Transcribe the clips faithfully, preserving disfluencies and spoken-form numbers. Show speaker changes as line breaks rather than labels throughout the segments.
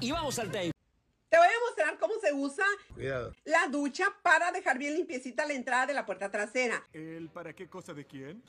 y vamos al tape.
Te voy a mostrar cómo se usa
Cuidado.
la ducha para dejar bien limpiecita la entrada de la puerta trasera.
¿El para qué cosa de quién?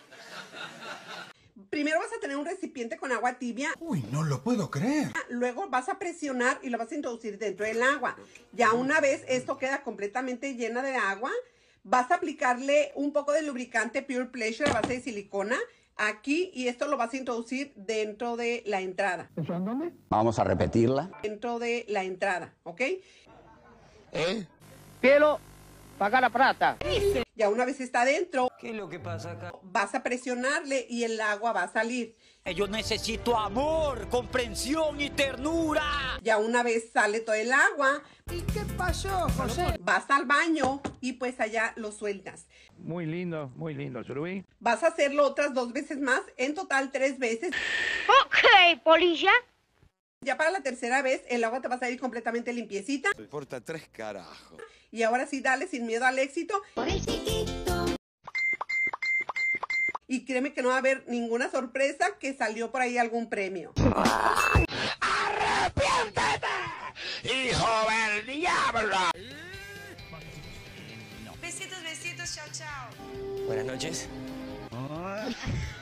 Primero vas a tener un recipiente con agua tibia.
Uy, no lo puedo creer.
Luego vas a presionar y lo vas a introducir dentro del agua. Ya una vez esto queda completamente llena de agua, vas a aplicarle un poco de lubricante Pure Pleasure a base de silicona aquí y esto lo vas a introducir dentro de la entrada.
¿Eso en dónde?
Vamos a repetirla.
Dentro de la entrada, ¿ok?
¿Eh?
Cielo, paga la plata.
Ya una vez está dentro,
¿Qué es lo que pasa acá?
vas a presionarle y el agua va a salir.
Yo necesito amor, comprensión y ternura.
Ya una vez sale todo el agua,
¿Y qué pasó, José?
vas al baño y pues allá lo sueltas.
Muy lindo, muy lindo, Surubí.
Vas a hacerlo otras dos veces más, en total tres veces.
Ok, polilla.
Ya para la tercera vez el agua te va a salir completamente limpiecita.
Me importa tres carajos.
Y ahora sí, dale sin miedo al éxito. Y créeme que no va a haber ninguna sorpresa que salió por ahí algún premio.
¡Hijo del diablo!
Besitos, besitos, chao, chao.
Buenas noches.